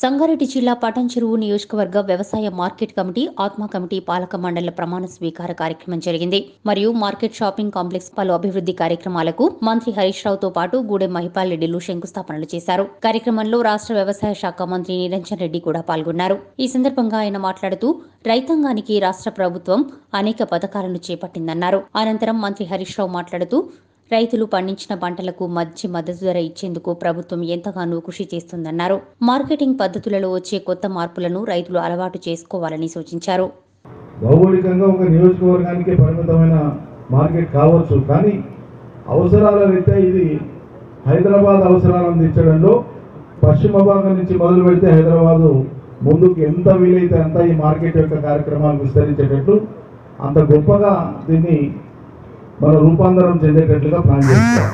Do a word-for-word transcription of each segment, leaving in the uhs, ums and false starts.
సంగారెడ్డి జిల్లా పటాన్చెరువు నియోజకవర్గ వ్యవసాయ మార్కెట్ కమిటీ ఆత్మ కమిటీ పాలక మండళ్ల ప్రమాణ స్వీకార కార్యక్రమం జరిగింది. మరియు మార్కెట్ షాపింగ్ కాంప్లెక్స్ పలు అభివృద్ధి కార్యక్రమాలకు మంత్రి హరీష్ రావుతో పాటు గూడెం మహిపాల్ రెడ్డిలు శంకుస్థాపనలు చేశారు. కార్యక్రమంలో రాష్ట్ర వ్యవసాయ శాఖ మంత్రి నిరంజన్ రెడ్డి కూడా పాల్గొన్నారు. ఈ సందర్భంగా ఆయన మాట్లాడుతూ రైతాంగానికి రాష్ట్ర ప్రభుత్వం అనేక పథకాలను చేపట్టిందన్నారు. అనంతరం మంత్రి హరీష్ రావు మాట్లాడుతూ రైతులు పండించిన పంటలకు మంచి మద్దతు ధర ఇచ్చేందుకు ప్రభుత్వం ఎంతగానో కృషి చేస్తుందన్నారు. మార్కెటింగ్ పద్ధతులలో వచ్చే కొత్త మార్పులను రైతులు అలవాటు చేసుకోవాలని సూచించారు. భౌగోళికంగా ఒక నియోజకవర్గానికి పరిమితమైన మార్కెట్ కావచ్చు, కానీ అవసరాల రీత్యా ఇది హైదరాబాద్ అవసరాలను తీర్చడంలో పశ్చిమ భాగం నుంచి మొదలు పెడితే హైదరాబాదు ముందుకు ఎంత వీలైతే అంత ఈ మార్కెట్ యొక్క కార్యక్రమాలు విస్తరించేటట్లు అంత గొప్పగా దీన్ని మన రూపాంతరం చెందేటట్లుగా ప్లాన్ చేస్తాం.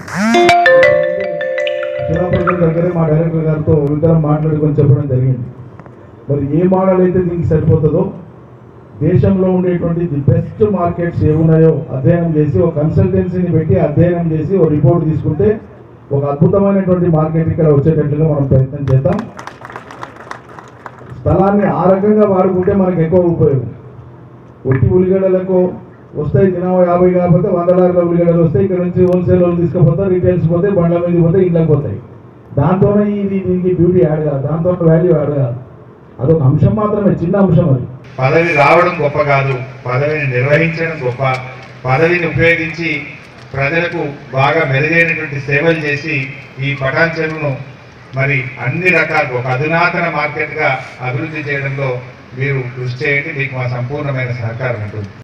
శిలాపట్నం దగ్గరే మా డైరెక్టర్ గారితో ఇద్దరం మాట్లాడుకొని చెప్పడం జరిగింది. మరి ఏ మోడల్ అయితే దీనికి సరిపోతుందో దేశంలో ఉండేటువంటి ది బెస్ట్ మార్కెట్స్ ఏమున్నాయో అధ్యయనం చేసి ఒక కన్సల్టెన్సీని పెట్టి అధ్యయనం చేసి ఒక రిపోర్ట్ తీసుకుంటే ఒక అద్భుతమైనటువంటి మార్కెట్ ఇక్కడ వచ్చేటట్లుగా మనం ప్రయత్నం చేద్దాం. స్థలాన్ని ఆ రకంగా వాడుకుంటే మనకు ఎక్కువ ఉపయోగం. ఒట్టి ఉల్లిగడ్డలకు వస్తాయి, దినం యాభై కాకపోతే వందలారుల ఉల్లిగడ్డలు వస్తాయి. ఇక్కడ నుంచి హోల్సేల్ వాళ్ళు తీసుకుపోతారు, రిటైల్స్ పోతాయి, బండ్ల మీద పోతాయి, ఇంట్లోకి పోతాయి. దాంతోనే ఇది దీనికి బ్యూటీ యాడ్ కాదు, దాంతో వాల్యూ యాడ్ కాదు. అదొక అంశం మాత్రమే, చిన్న అంశం. అది పదవి రావడం గొప్ప కాదు, పదవిని నిర్వహించడం గొప్ప. పదవిని ఉపయోగించి ప్రజలకు బాగా మెరుగైనటువంటి సేవలు చేసి ఈ పటాన్చెరువును మరి అన్ని రకాల ఒక అధునాతన మార్కెట్గా అభివృద్ధి చేయడంలో మీరు కృషి చేయండి. మీకు మా సంపూర్ణమైన సహకారం ఉంటుంది.